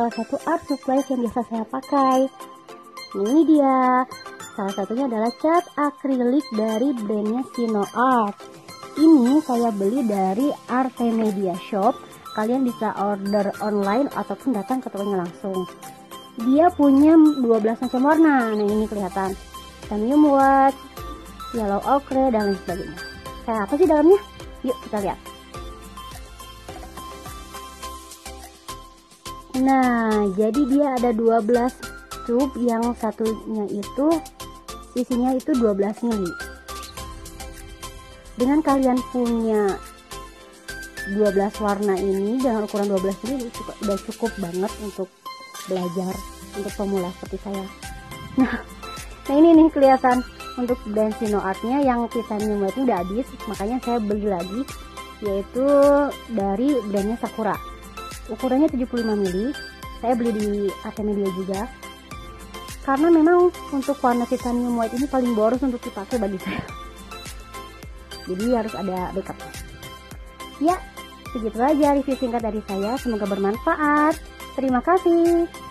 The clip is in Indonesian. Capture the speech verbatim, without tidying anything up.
salah satu art supplies yang biasa saya pakai. Ini dia. Salah satunya adalah cat akrilik dari brandnya Sino Art. Ini saya beli dari Artemedia Shop. Kalian bisa order online ataupun datang ke tokonya langsung. Dia punya dua belas macam warna. Nah, ini kelihatan. Titanium white, yellow ochre, dan lain sebagainya. Kayak apa sih dalamnya? Yuk kita lihat. Nah, jadi dia ada dua belas tube, yang satunya itu isinya itu dua belas mili. Dengan kalian punya dua belas warna ini dengan ukuran dua belas mili udah cukup banget untuk belajar untuk pemula seperti saya. Nah, nah ini nih kelihatan untuk brand Sino Artnya yang titanium white ini udah habis, makanya saya beli lagi, yaitu dari brandnya Sakura. Ukurannya tujuh puluh lima mili. Saya beli di Artemedia juga. Karena memang untuk warna titanium white ini paling boros untuk dipakai bagi saya. Jadi harus ada backup. Ya, segitu aja review singkat dari saya. Semoga bermanfaat. Terima kasih.